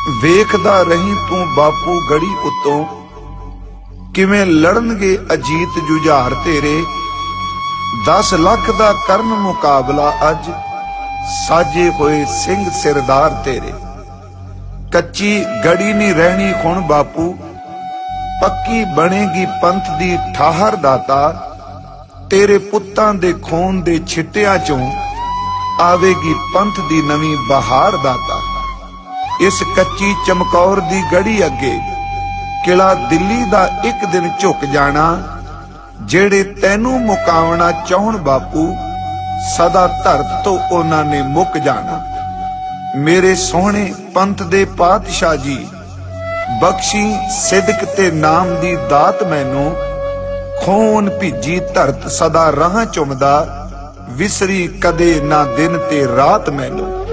ਵੇਖਦਾ ਰਹੀਂ ਤੂੰ ਬਾਪੂ ਗੜੀ ਉੱਤੋਂ, ਕਿਵੇਂ ਲੜਨਗੇ ਅਜੀਤ ਜੁਝਾਰ ਤੇਰੇ। 10 ਲੱਖ ਦਾ ਕਰਨ ਮੁਕਾਬਲਾ ਅੱਜ, ਸਾਜੇ ਹੋਏ ਸਿੰਘ ਸਿਰਦਾਰ ਤੇਰੇ। ਕੱਚੀ ਗੜੀ ਨਹੀਂ ਰਹਿਣੀ ਹੁਣ ਬਾਪੂ, ਪੱਕੀ ਬਣੇਗੀ ਪੰਥ ਦੀ ਠਾਹਰ ਦਾਤਾ। ਤੇਰੇ ਪੁੱਤਾਂ ਦੇ ਖੂਨ ਦੇ ਛਿੱਟਿਆਂ ਚੋਂ ਆਵੇਗੀ ਪੰਥ ਦੀ ਨਵੀਂ ਬਹਾਰ ਦਾਤਾ। ਇਸ ਕੱਚੀ ਚਮਕੌਰ ਦੀ ਗੜੀ ਅੱਗੇ ਕਿਲਾ ਦਿੱਲੀ ਦਾ ਇੱਕ ਦਿਨ ਝੁਕ ਜਾਣਾ। ਜਿਹੜੇ ਤੈਨੂੰ ਮੁਕਾਵਣਾ ਚਾਹਣ ਬਾਪੂ, ਸਦਾ ਧਰਤ ਤੋਂ ਉਹਨਾਂ ਨੇ ਮੁੱਕ ਜਾਣਾ। ਮੇਰੇ ਸੋਹਣੇ ਪੰਥ ਦੇ ਪਾਤਸ਼ਾਹ ਜੀ, ਬਖਸ਼ੀ ਸਿਦਕ ਤੇ ਨਾਮ ਦੀ ਦਾਤ ਮੈਨੂੰ। ਖੂਨ ਭਿੱਜੀ ਧਰਤ ਸਦਾ ਰਾਹਾਂ ਚੁੰਮਦਾ, ਵਿਸਰੀ ਕਦੇ ਨਾ ਦਿਨ ਤੇ ਰਾਤ ਮੈਨੂੰ।